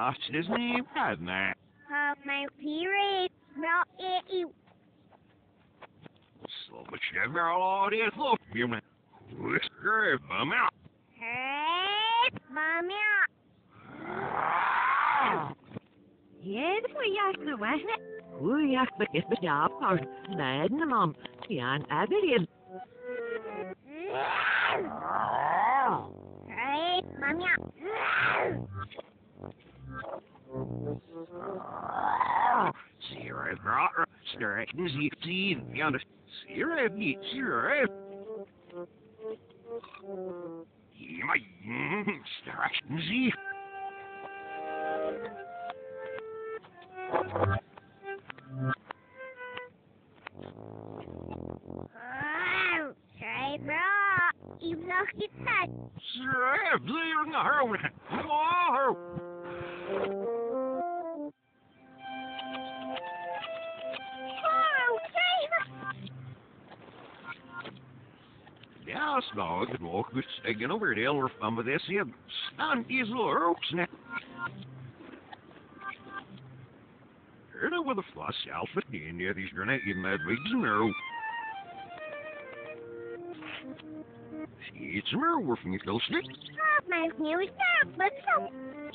Last Disney, hadn't My period. Not you. So much never all is look, you man. Whisper, bum out. Hey, Mama. Yes, we are the one. We are the gift of job or bad mom. Yan Abigail. Hey, Mama. Sierra brought straight as you see, yonder. Sierra beat Sierra. You might strike Z. Hey, bro. You lost your pet. Sierra, you're not her. Oh, ja, snart het nog eens tegen over de helft van de zin. Staan is ook snel. Heard with a fuss alpha in there, these grenade in that big snow. It's more working it goes stick. My new stuff, but so.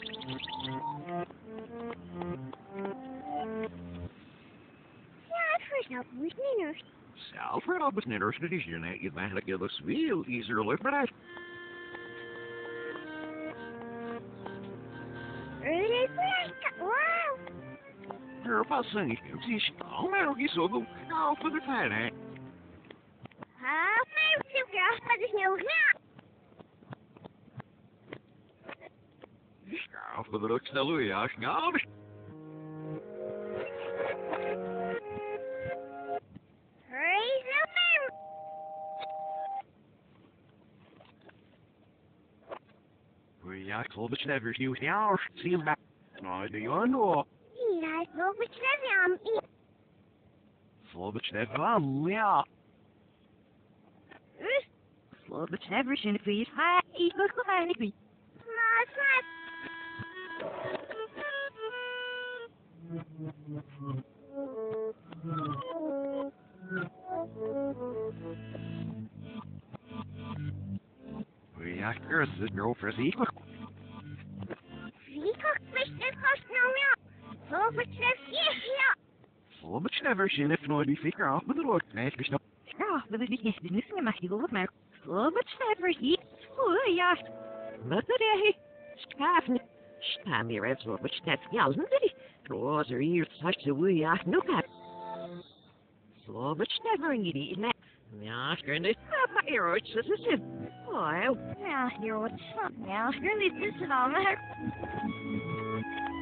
Ja, first up with ninners. Alfred op het ninners, dat is je net, je eigenlijk heel veel easier lucht, maar Wow. er was een is al maar ook zo goed. Nou, voor de tijd, hè. My sugar, but there's no snap. Ja, voor de rust snel, ja, snel. Ja, ik geloof dat je never nieuws ja, zie hem bij. Nou, de jongen. Ja, ik geloof dat je aan me. Geloof dat je never aan, ja. Geloof dat je never zien of je ik was nog eigenlijk niet. Maar snap. Ja, ik er is het nou voor zich. Wie kookt het kost nou meer? Geloof dat je ja. Geloof dat je never zien if nooit die figure af met de rood. Nee, ik snap. Ja, dat is niet meer mag je geloof maar. Geloof dat je never hier. Oh ja. Wat er hij? Schafen. Sta meer eens wat je net gelden dit. Troos er hier such a way ja, no cap. Geloof dat je never niet net. Ja, ik kan dit. Maar hier is het. Oh, ja, hier wordt het. Ja, ik kan dit is het al maar.